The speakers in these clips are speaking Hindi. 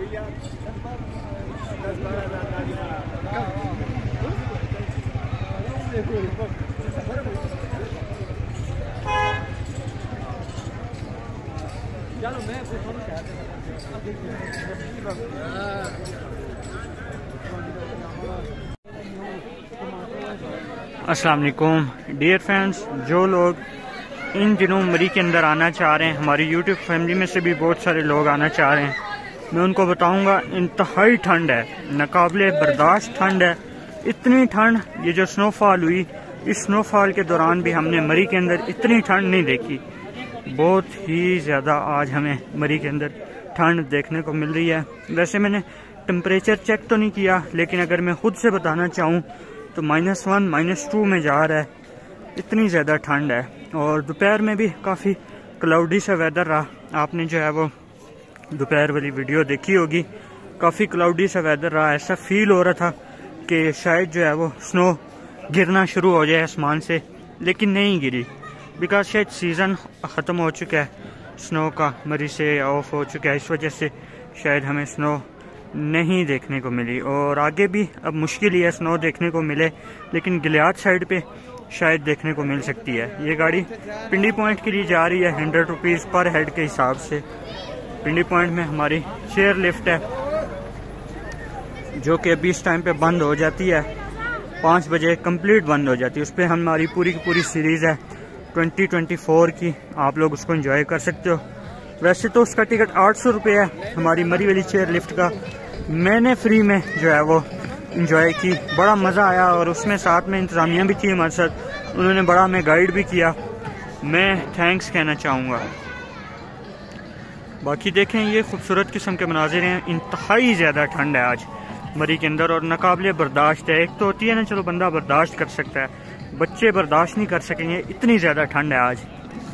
अस्सलाम वालेकुम डियर फ्रेंड्स, जो लोग इन दिनों मरी के अंदर आना चाह रहे हैं, हमारी यूट्यूब फैमिली में से भी बहुत सारे लोग आना चाह रहे हैं, मैं उनको बताऊंगा इंतहाई ठंड है, नाकाबिले बर्दाश्त ठंड है। इतनी ठंड, ये जो स्नोफॉल हुई, इस स्नोफॉल के दौरान भी हमने मरी के अंदर इतनी ठंड नहीं देखी। बहुत ही ज़्यादा आज हमें मरी के अंदर ठंड देखने को मिल रही है। वैसे मैंने टेम्परेचर चेक तो नहीं किया, लेकिन अगर मैं खुद से बताना चाहूँ तो -1 -2 में जा रहा है। इतनी ज़्यादा ठंड है। और दोपहर में भी काफ़ी क्लाउडी सा वेदर रहा। आपने जो है वो दोपहर वाली वीडियो देखी होगी, काफ़ी क्लाउडी सा वेदर रहा। ऐसा फील हो रहा था कि शायद जो है वो स्नो गिरना शुरू हो जाए आसमान से, लेकिन नहीं गिरी, बिकॉज शायद सीज़न ख़त्म हो चुका है स्नो का, मरी से ऑफ हो चुका है। इस वजह से शायद हमें स्नो नहीं देखने को मिली, और आगे भी अब मुश्किल ही है स्नो देखने को मिले, लेकिन गिलियाद साइड पे शायद देखने को मिल सकती है। ये गाड़ी पिंडी पॉइंट के लिए जा रही है 100 रुपीज़ पर हेड के हिसाब से। पिंडी पॉइंट में हमारी चेयर लिफ्ट है, जो कि अभी इस टाइम पे बंद हो जाती है, 5 बजे कंप्लीट बंद हो जाती है। उस पर हमारी पूरी की पूरी सीरीज़ है 2024 की, आप लोग उसको एंजॉय कर सकते हो। वैसे तो उसका टिकट 800 रुपये है हमारी मरी वाली चेयर लिफ्ट का। मैंने फ्री में जो है वो इंजॉय की, बड़ा मज़ा आया, और उसमें साथ में इंतज़ामिया भी थी हमारे साथ, उन्होंने बड़ा हमें गाइड भी किया। मैं थैंक्स कहना चाहूँगा। बाकी देखें, ये खूबसूरत किस्म के मनाजिर हैं। इंतहाई ज़्यादा ठंड है आज मरी के अंदर, और नाकाबिले बर्दाश्त है। एक तो होती है ना, चलो बंदा बर्दाश्त कर सकता है, बच्चे बर्दाश्त नहीं कर सकेंगे, इतनी ज़्यादा ठंड है आज।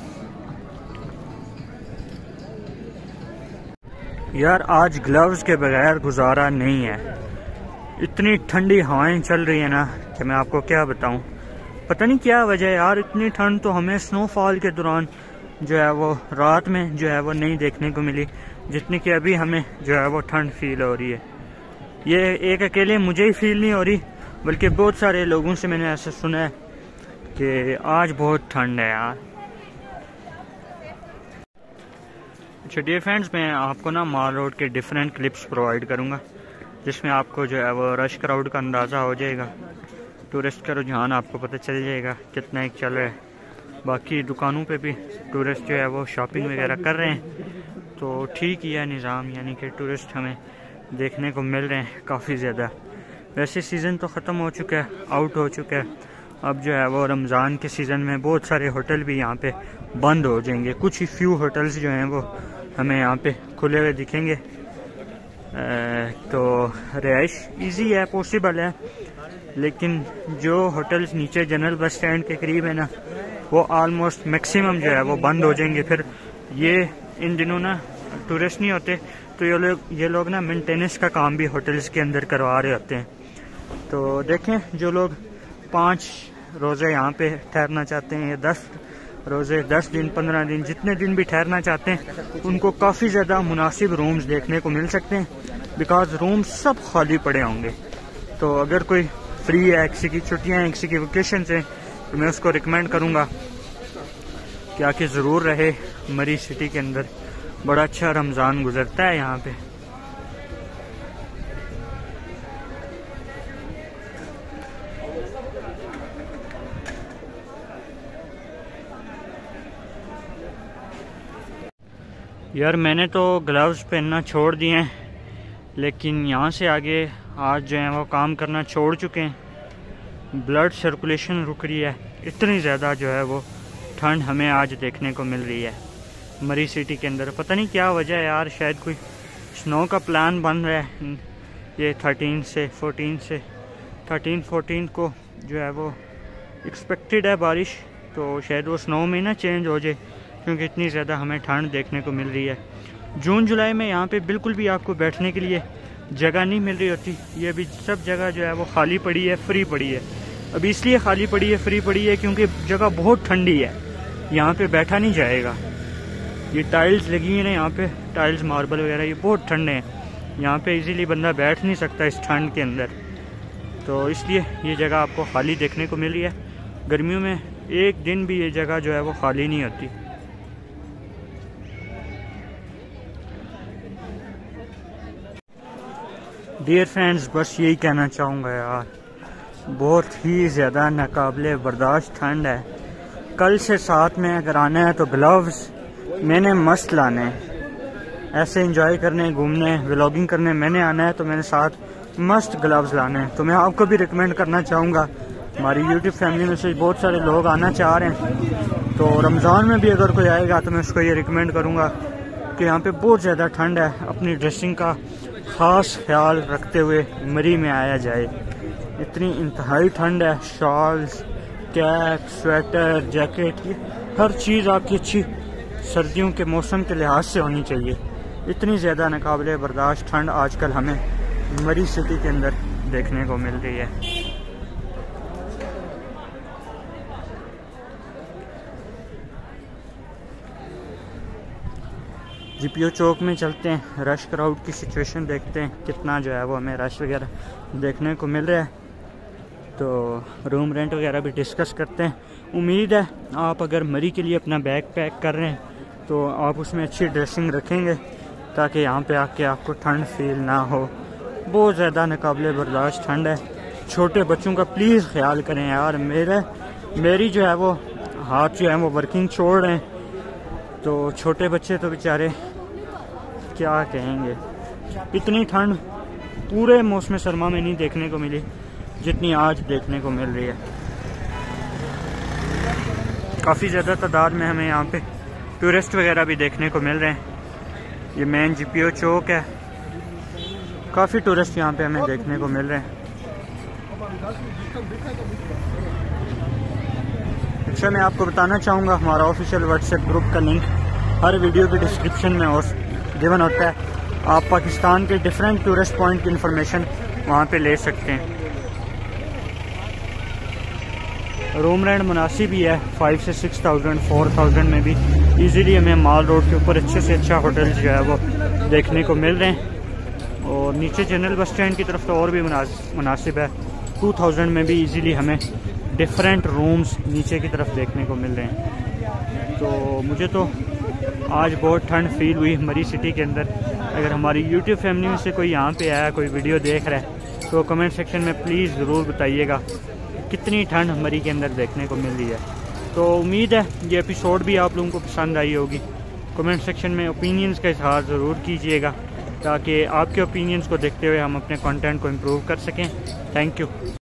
यार आज ग्लव्स के बगैर गुजारा नहीं है। इतनी ठंडी हवाएं चल रही है ना कि मैं आपको क्या बताऊं। पता नहीं क्या वजह है यार, इतनी ठंड तो हमें स्नोफॉल के दौरान जो है वो रात में जो है वो नहीं देखने को मिली, जितनी कि अभी हमें जो है वो ठंड फील हो रही है। ये एक अकेले मुझे ही फील नहीं हो रही, बल्कि बहुत सारे लोगों से मैंने ऐसा सुना है कि आज बहुत ठंड है यार। अच्छा डियर फ्रेंड्स, मैं आपको ना माल रोड के डिफरेंट क्लिप्स प्रोवाइड करूँगा, जिसमें आपको जो है वो रश क्राउड का अंदाज़ा हो जाएगा, टूरिस्ट का रुझान आपको पता चल जाएगा कितना एक चल रहा है। बाकी दुकानों पे भी टूरिस्ट जो है वो शॉपिंग वगैरह कर रहे हैं, तो ठीक ही है निज़ाम, यानी कि टूरिस्ट हमें देखने को मिल रहे हैं काफ़ी ज़्यादा। वैसे सीज़न तो ख़त्म हो चुका है, आउट हो चुका है। अब जो है वो रमज़ान के सीज़न में बहुत सारे होटल भी यहाँ पे बंद हो जाएंगे। कुछ ही फ्यू होटल्स जो हैं वो हमें यहाँ पे खुले हुए दिखेंगे। तो रिहाइश ईजी है, पॉसिबल है, लेकिन जो होटल्स नीचे जनरल बस स्टैंड के करीब है ना, वो आलमोस्ट मैक्सिमम जो है वो बंद हो जाएंगे। फिर ये इन दिनों ना टूरिस्ट नहीं होते, तो ये लोग ना मेंटेनेंस का काम भी होटल्स के अंदर करवा रहे होते हैं। तो देखें, जो लोग 5 रोज़े यहाँ पे ठहरना चाहते हैं, या 10 रोज़े, 10 दिन, 15 दिन, जितने दिन भी ठहरना चाहते हैं, उनको काफ़ी ज़्यादा मुनासिब रूम्स देखने को मिल सकते हैं, बिकॉज रूम्स सब खाली पड़े होंगे। तो अगर कोई फ्री है, किसी की छुट्टियाँ हैं, किसी की वेकेशन है, तो मैं उसको रिकमेंड करूँगा कि आके ज़रूर रहे मरी सिटी के अंदर। बड़ा अच्छा रमज़ान गुजरता है यहाँ पे। यार मैंने तो ग्लव्स पहनना छोड़ दिए हैं, लेकिन यहाँ से आगे आज जो है वो काम करना छोड़ चुके हैं। ब्लड सर्कुलेशन रुक रही है, इतनी ज़्यादा जो है वो ठंड हमें आज देखने को मिल रही है मरी सिटी के अंदर। पता नहीं क्या वजह है यार, शायद कोई स्नो का प्लान बन रहा है। ये 13-14 को जो है वो एक्सपेक्टेड है बारिश, तो शायद वो स्नो में ना चेंज हो जाए, क्योंकि इतनी ज़्यादा हमें ठंड देखने को मिल रही है। जून जुलाई में यहाँ पे बिल्कुल भी आपको बैठने के लिए जगह नहीं मिल रही होती। ये अभी सब जगह जो है वो खाली पड़ी है, फ्री पड़ी है। अभी इसलिए खाली पड़ी है, फ्री पड़ी है, क्योंकि जगह बहुत ठंडी है, यहाँ पे बैठा नहीं जाएगा। ये टाइल्स लगी है ना यहाँ पे, टाइल्स मार्बल वगैरह, ये बहुत ठंडे हैं, यहाँ पे इजीली बंदा बैठ नहीं सकता इस ठंड के अंदर, तो इसलिए ये जगह आपको खाली देखने को मिली है। गर्मियों में एक दिन भी ये जगह जो है वो खाली नहीं होती। डियर फ्रेंड्स, बस यही कहना चाहूँगा यार, बहुत ही ज़्यादा नाकाबिले बर्दाश्त ठंड है। कल से साथ में अगर आना है तो ग्लव्स मैंने मस्त लाने हैं। ऐसे एंजॉय करने, घूमने, व्लॉगिंग करने मैंने आना है तो मैंने साथ मस्त ग्लव्स लाने हैं। तो मैं आपको भी रिकमेंड करना चाहूँगा, हमारी यूट्यूब फैमिली में से बहुत सारे लोग आना चाह रहे हैं, तो रमज़ान में भी अगर कोई आएगा तो मैं उसको ये रिकमेंड करूँगा कि यहाँ पे बहुत ज़्यादा ठंड है, अपनी ड्रेसिंग का ख़ास ख्याल रखते हुए मरी में आया जाए। इतनी इंतहाई ठंड है, शॉल्स, कैप, स्वेटर, जैकेट, ये हर चीज़ आपकी अच्छी सर्दियों के मौसम के लिहाज से होनी चाहिए। इतनी ज़्यादा नाकाबिले बर्दाश्त ठंड आजकल हमें मरी सिटी के अंदर देखने को मिल रही है। जीपीओ चौक में चलते हैं, रश क्राउड की सिचुएशन देखते हैं, कितना जो है वो हमें रश वगैरह देखने को मिल रहा है। तो रूम रेंट वगैरह भी डिस्कस करते हैं। उम्मीद है आप अगर मरी के लिए अपना बैग पैक कर रहे हैं तो आप उसमें अच्छी ड्रेसिंग रखेंगे ताकि यहाँ पे आके आपको ठंड फील ना हो। बहुत ज़्यादा नाकाबिले बर्दाश्त ठंड है। छोटे बच्चों का प्लीज़ ख्याल करें यार। मेरी जो है वो हाथ जो है वो वर्किंग छोड़ रहे हैं, तो छोटे बच्चे तो बेचारे क्या कहेंगे। इतनी ठंड पूरे मौसम सरमा में नहीं देखने को मिली जितनी आज देखने को मिल रही है। काफ़ी ज़्यादा तादाद में हमें यहाँ पे टूरिस्ट वगैरह भी देखने को मिल रहे हैं। ये मेन जीपीओ चौक है, काफ़ी टूरिस्ट यहाँ पे हमें देखने को मिल रहे हैं। अच्छा, मैं आपको बताना चाहूँगा हमारा ऑफिशियल व्हाट्सएप ग्रुप का लिंक हर वीडियो के डिस्क्रिप्शन में और गिवन होता है। आप पाकिस्तान के डिफरेंट टूरिस्ट पॉइंट की इंफॉर्मेशन वहाँ पे ले सकते हैं। रूम रेंट मुनासिब ही है, 5 से 6,000, 4,000 में भी इजीली हमें माल रोड के ऊपर अच्छे से अच्छा होटल जो है वो देखने को मिल रहे हैं। और नीचे जनरल बस स्टैंड की तरफ तो और भी मुनासिब है, 2,000 में भी इजीली हमें डिफरेंट रूम्स नीचे की तरफ देखने को मिल रहे हैं। तो मुझे तो आज बहुत ठंड फील हुई मरी सिटी के अंदर। अगर हमारी यूट्यूब फैमिली में से कोई यहाँ पे आया, कोई वीडियो देख रहा है, तो कमेंट सेक्शन में प्लीज़ ज़रूर बताइएगा कितनी ठंड मरी के अंदर देखने को मिल रही है। तो उम्मीद है ये एपिसोड भी आप लोगों को पसंद आई होगी। कमेंट सेक्शन में ओपिनियंस का इजहार ज़रूर कीजिएगा ताकि आपके ओपिनियंस को देखते हुए हम अपने कंटेंट को इम्प्रूव कर सकें। Thank you.